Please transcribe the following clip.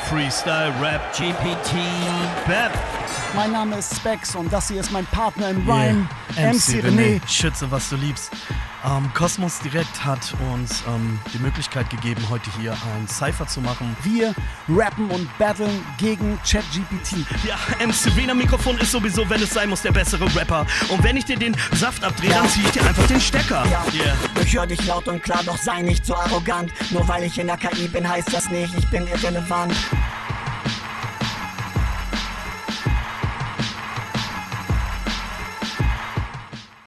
Freestyle, Rap, GPT, Bap. Mein Name ist Specs und das hier ist mein Partner in Rhyme, MC René. Schütze, was du liebst. Cosmos Direct hat uns die Möglichkeit gegeben, heute hier ein Cypher zu machen. Wir rappen und battlen gegen ChatGPT. Ja, MC René am Mikrofon ist sowieso, wenn es sein muss, der bessere Rapper. Und wenn ich dir den Saft abdrehe, dann zieh ich dir einfach den Stecker. Ja. Ich hör dich laut und klar, doch sei nicht so arrogant. Nur weil ich in der KI bin, heißt das nicht, ich bin irrelevant.